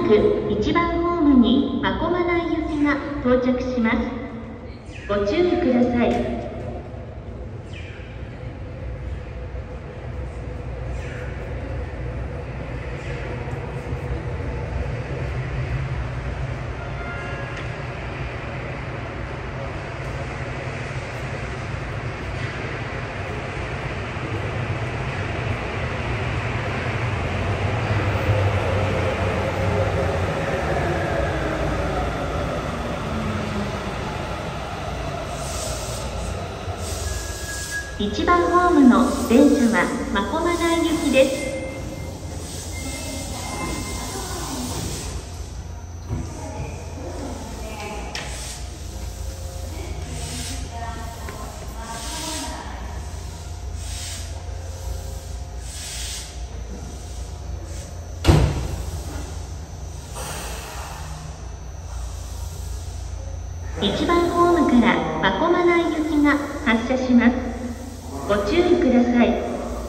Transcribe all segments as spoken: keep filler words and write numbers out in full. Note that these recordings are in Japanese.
くいちばんホームに真駒内行きが到着します。ご注意ください。いちばんホームの電車は真駒内行きです。いちばんホームから真駒内行きが発車します。ご注意ください。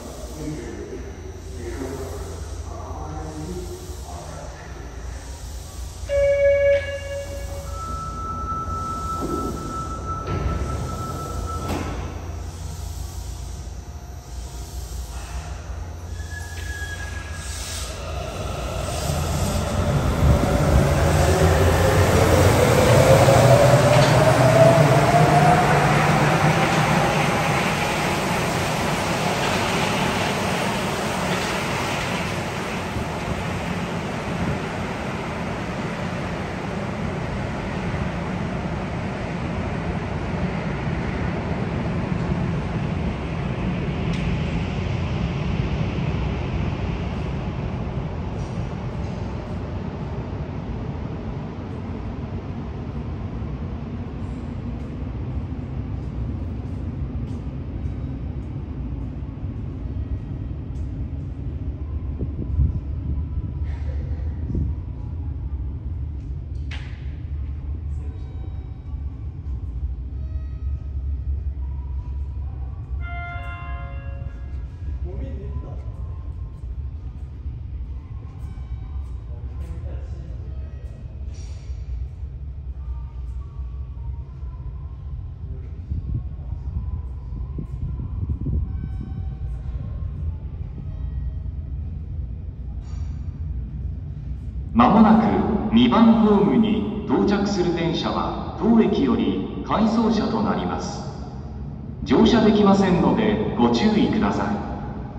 まもなくにばんホームに到着する電車は当駅より回送車となります。乗車できませんのでご注意ください。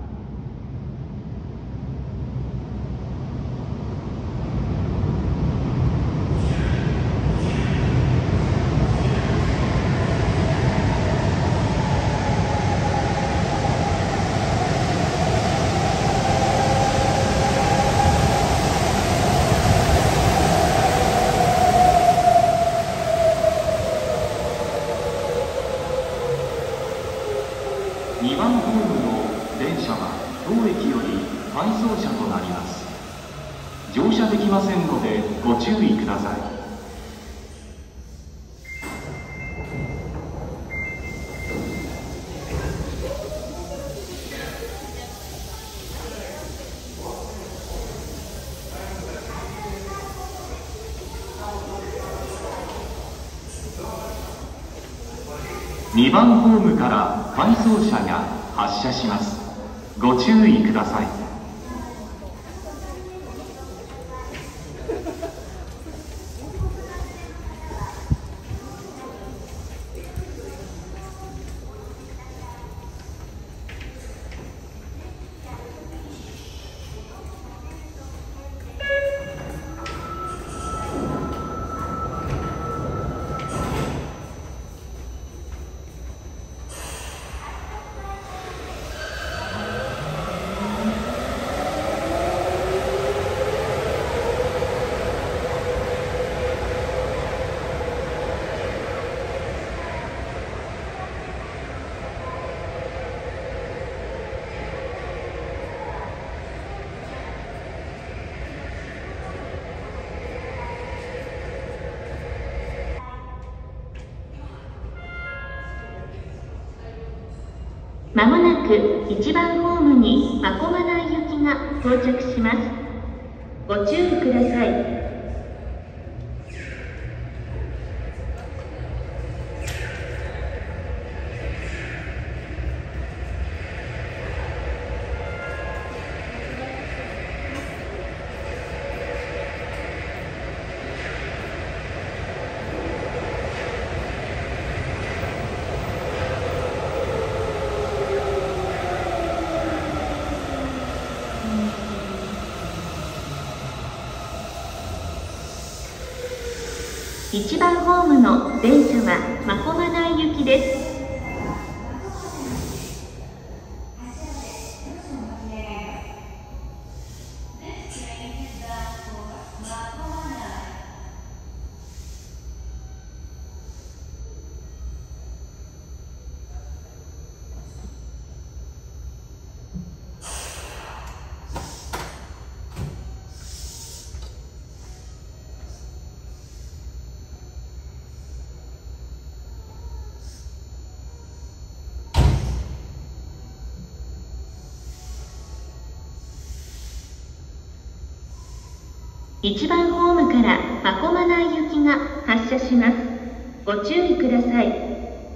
にばんホームの電車は当駅より回送車となります。乗車できませんのでご注意ください。にばんホームから回送車が発車します。ご注意ください。 まもなくいちばんホームに真駒内行きが到着します。 ご注意ください。いちばんホームの電車は真駒内行きです。いちばんホームから真駒内行きが発車します。ご注意ください。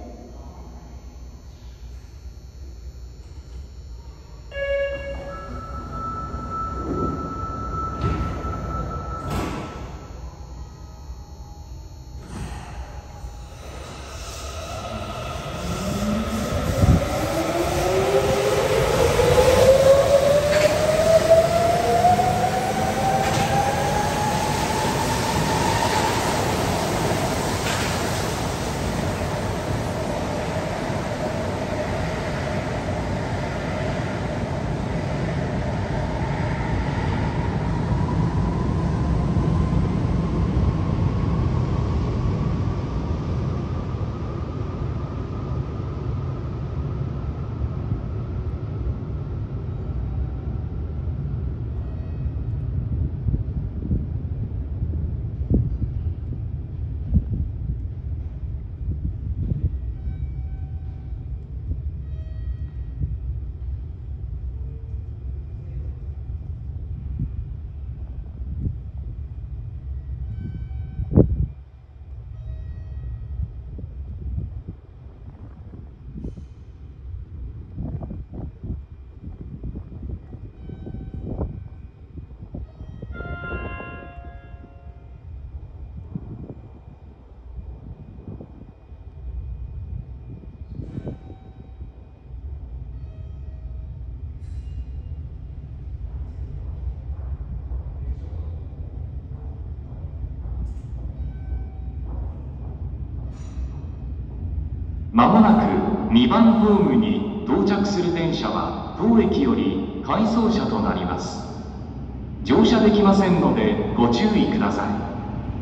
まもなくにばんホームに到着する電車は当駅より回送車となります。乗車できませんのでご注意ください。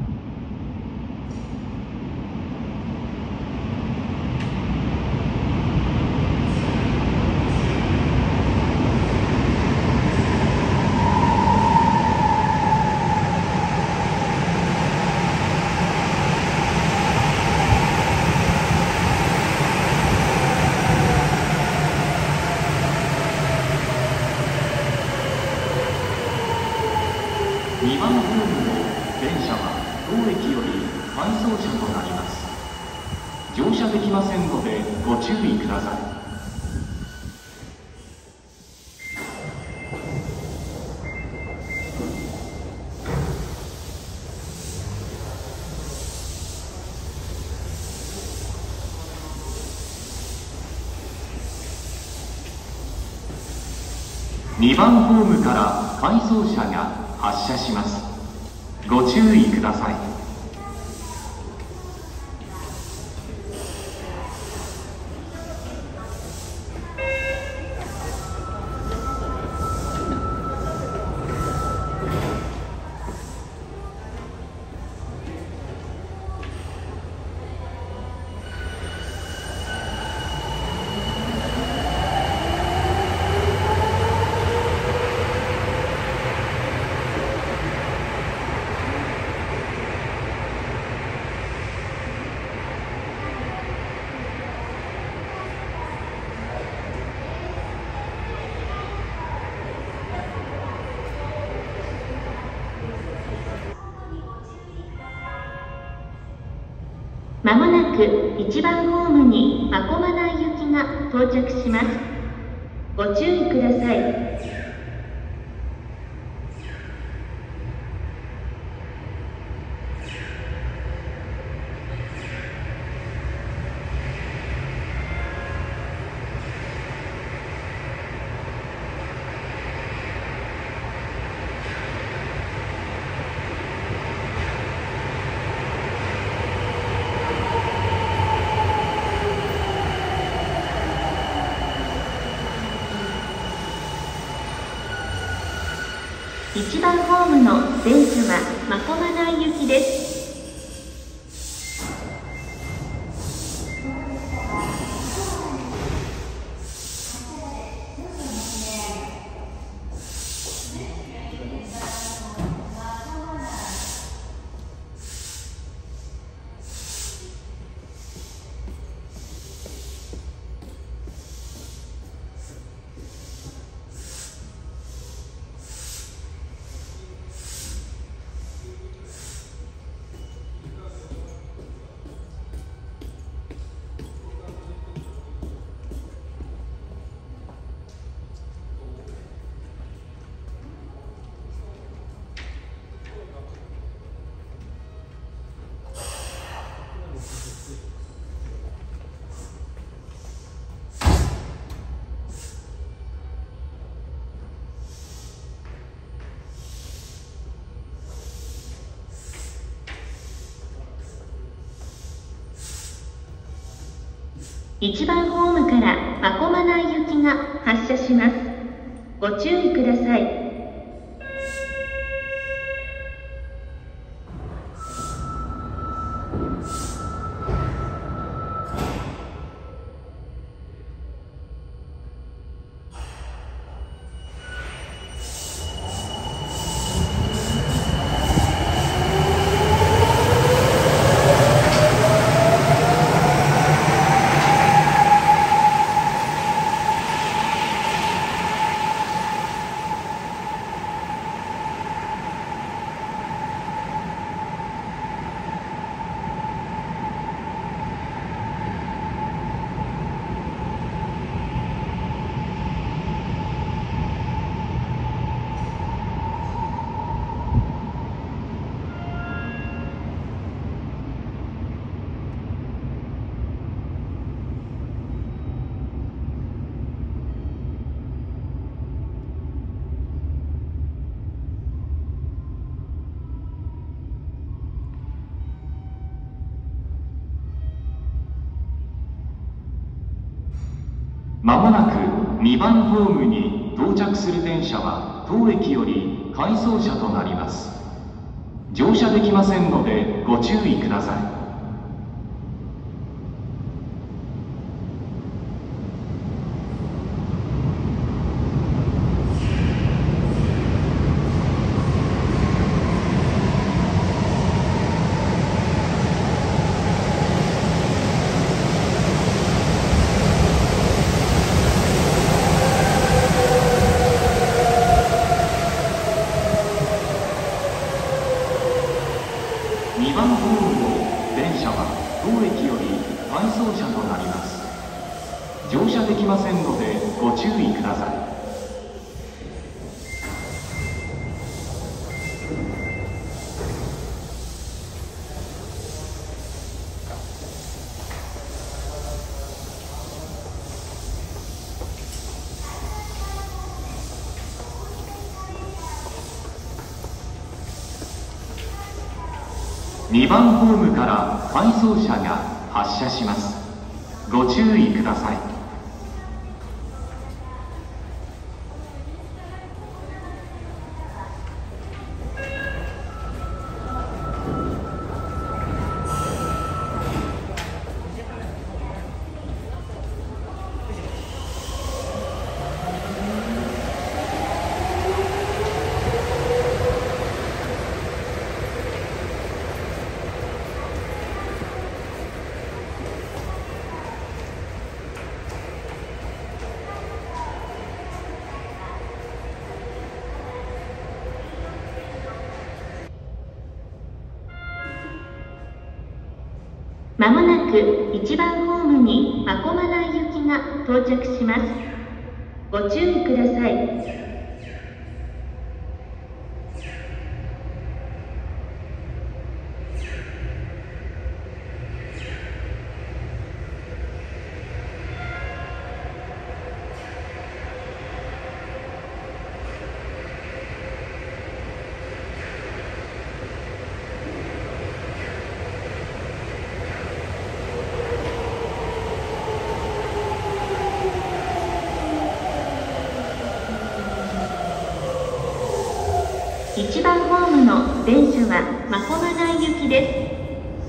にばんホームの電車は当駅より回送車となります。乗車できませんのでご注意ください。にばんホームから回送車が発車します。ご注意ください。 まもなくいちばんホームに真駒内行きが到着します。ご注意ください。いちばんホームの電車は真駒内行きです。いちばんホームから真駒内行きが発車します。ご注意ください。 まもなくにばんホームに到着する電車は当駅より回送車となります。乗車できませんのでご注意ください。にばんホームの電車は当駅より回送車となります。乗車できませんのでご注意ください。にばんホームから回送車が発車します。ご注意ください。 まもなくいちばんホームに真駒内行きが到着します。ご注意ください。いちばんホームの電車は真駒内行きです。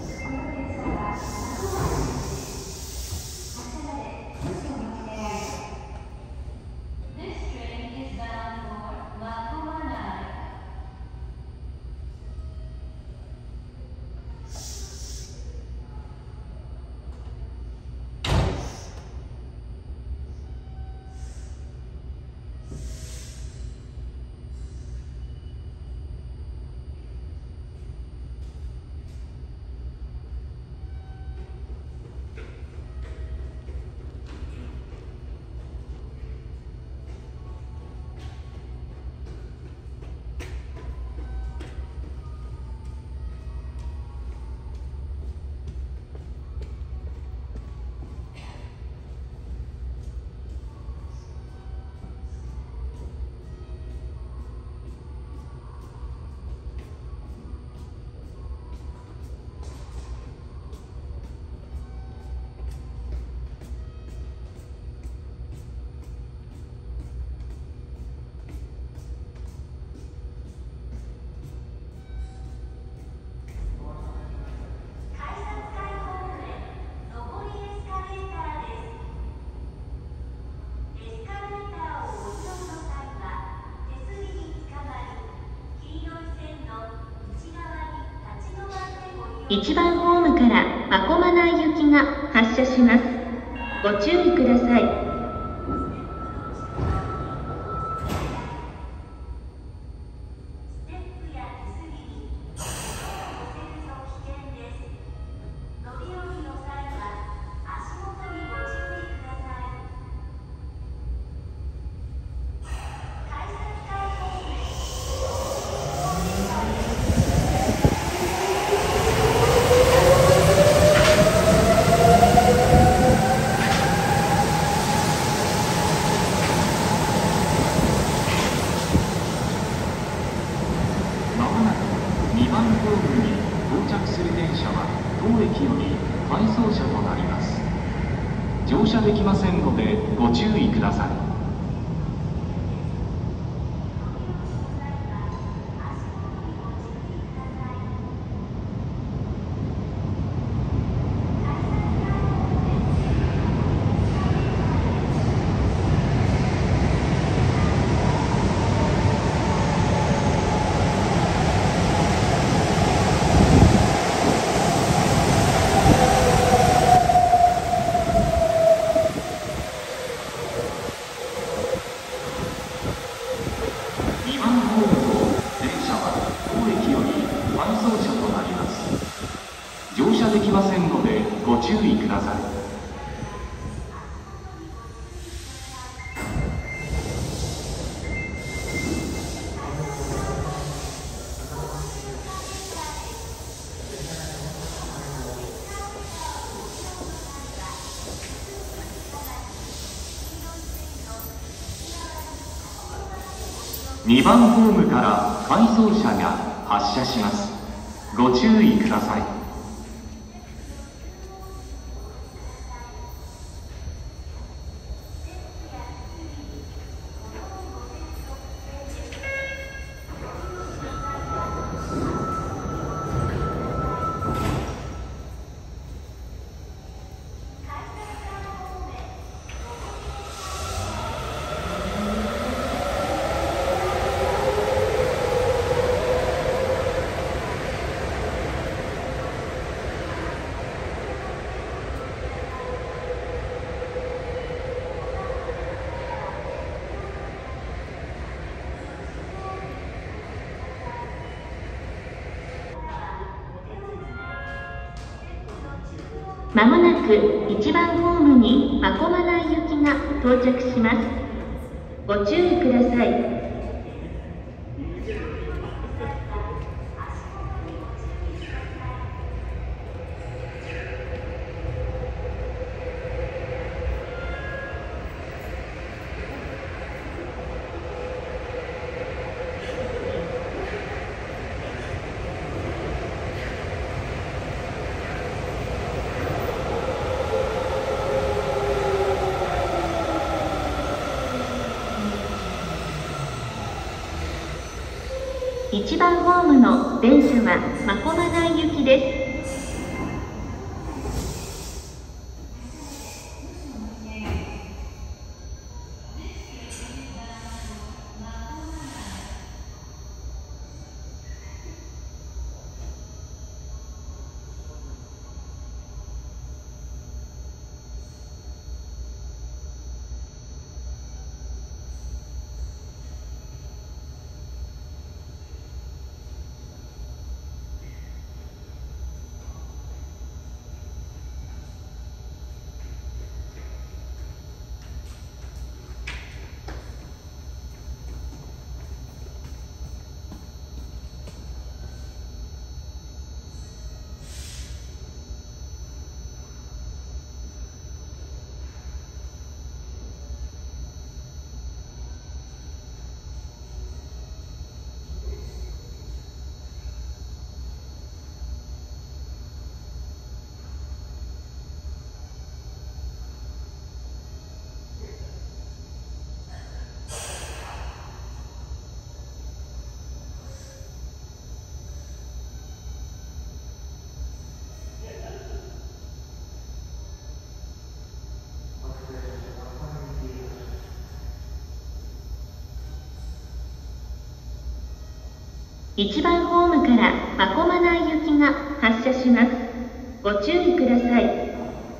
いちばんホームから真駒内行きが発車します。ご注意ください。 にばんホームに到着する電車は当駅より回送車となります。乗車できませんのでご注意ください。乗車できませんのでご注意ください。にばんホームから回送車が発車します。ご注意ください。 まもなくいちばんホームに真駒内行きが到着します。ご注意ください。いちばんホームの電車は真駒内行きです。いちばんホームから真駒内行きが発車します。ご注意ください。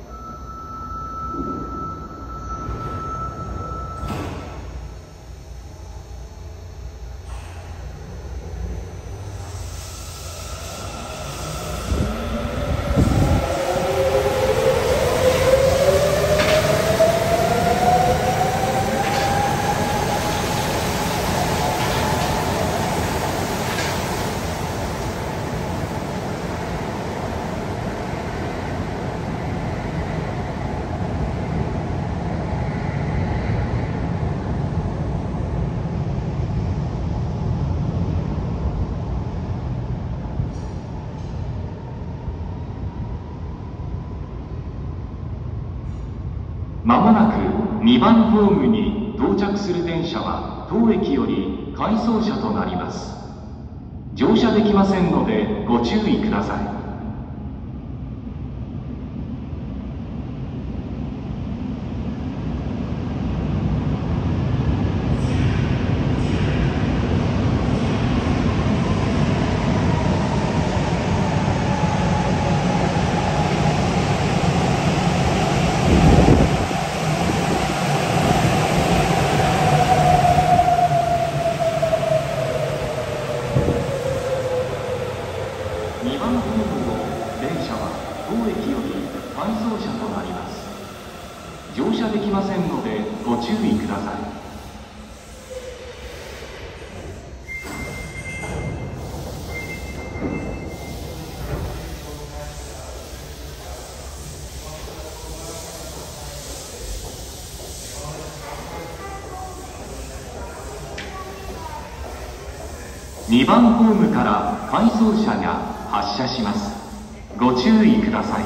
まもなくにばんホームに到着する電車は当駅より回送車となります。乗車できませんのでご注意ください。にばんホームの電車は当駅より回送車となります。乗車できませんのでご注意ください。にばんホームから回送車が発車します。ご注意ください。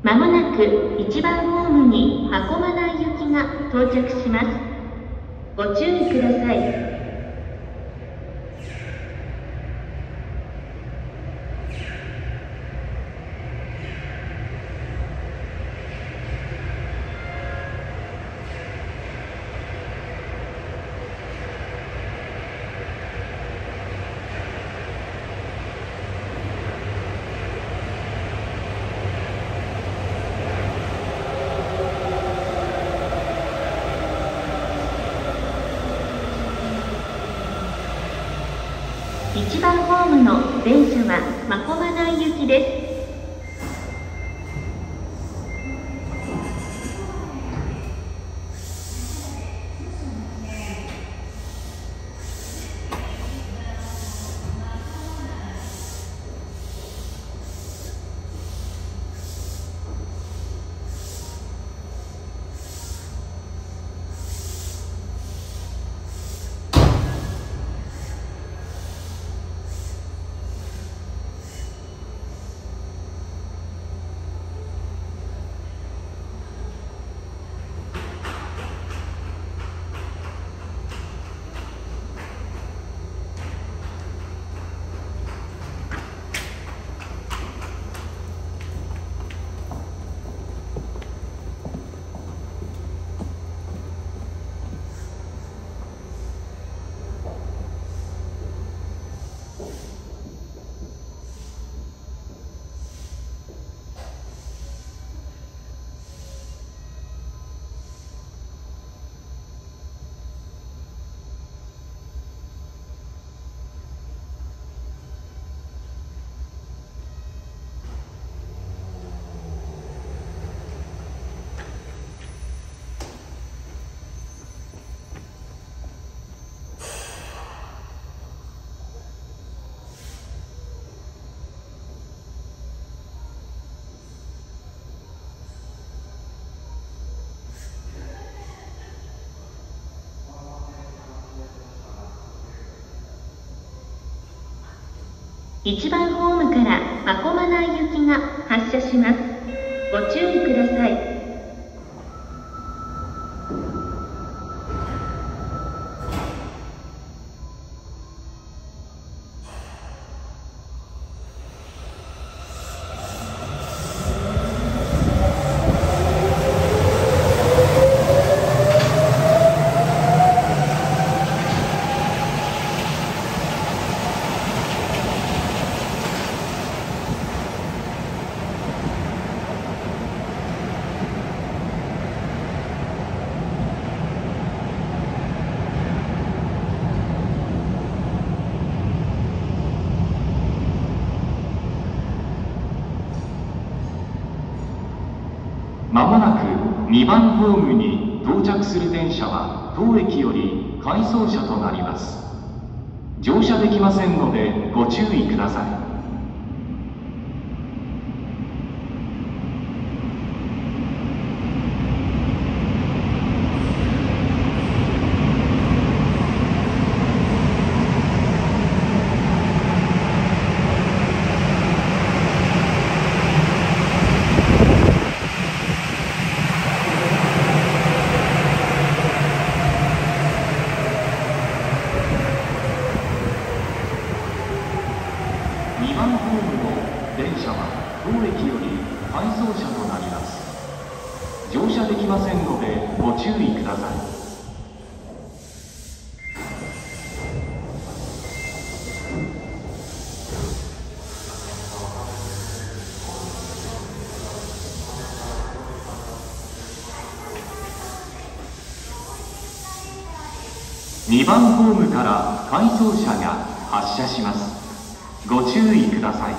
まもなくいちばんホームに真駒内行きが到着します。ご注意ください。いちばんホームの電車は真駒内行きです。いちばんホームから真駒内行きが発車します。ご注意ください。 まもなくにばんホームに到着する電車は当駅より回送車となります。乗車できませんのでご注意ください。にばんホームの電車は当駅より回送車となります。乗車できませんのでご注意ください。にばんホームから回送車が発車します。ご注意ください。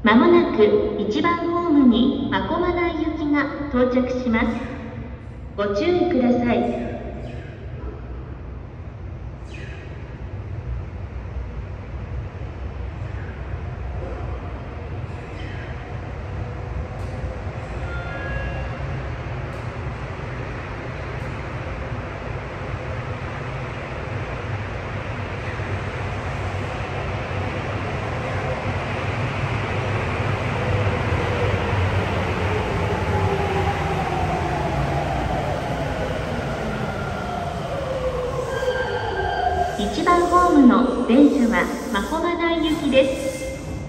まもなくいちばんホームに真駒内行きが到着します。ご注意ください。いちばんホームの電車は真駒内行きです。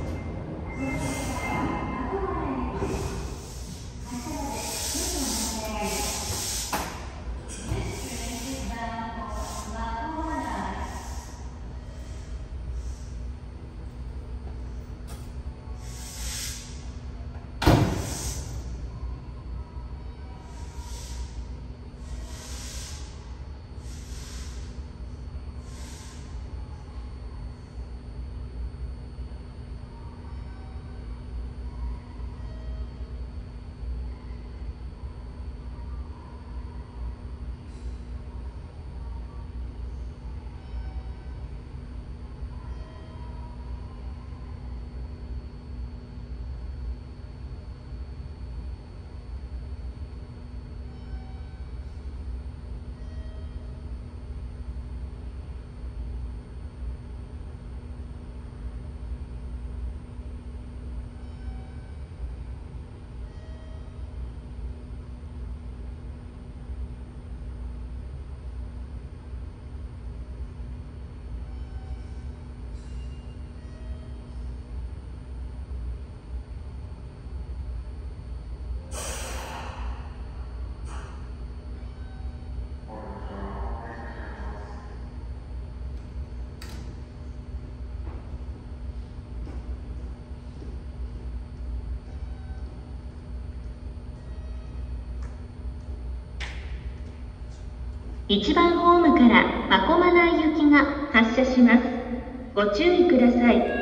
いちばんホームから真駒内行きが発車します。ご注意ください。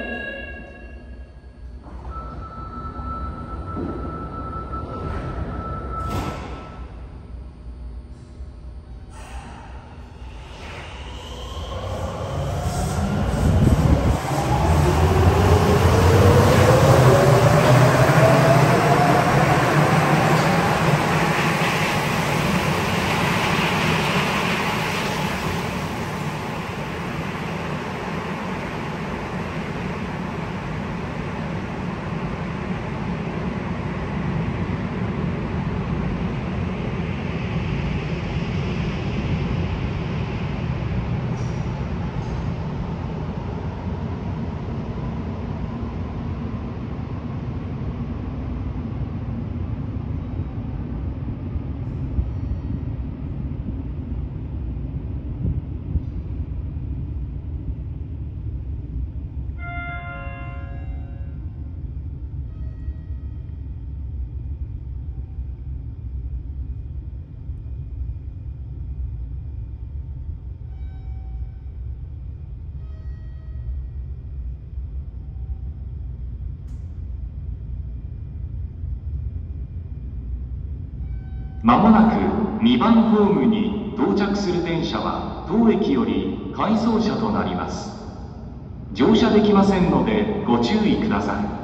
まもなくにばんホームに到着する電車は当駅より回送車となります。乗車できませんのでご注意ください。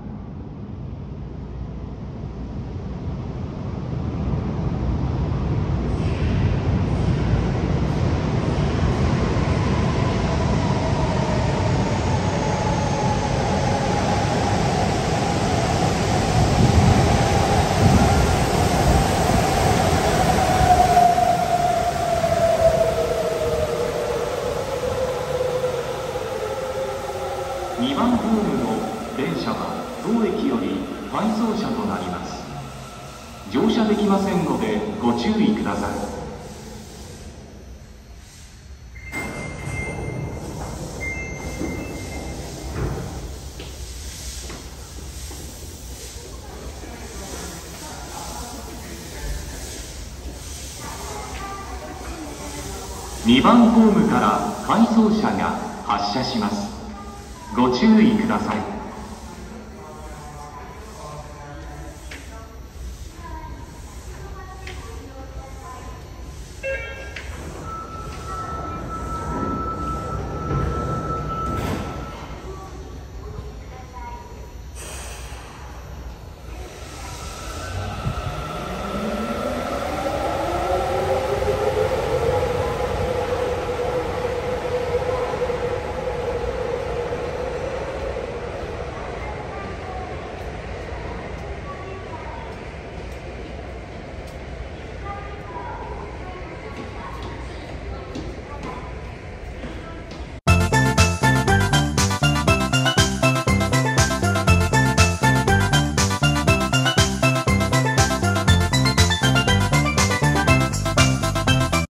にばんホームの電車は当駅より回送車となります。乗車できませんのでご注意ください。にばんホームから回送車が発車します。ご注意ください。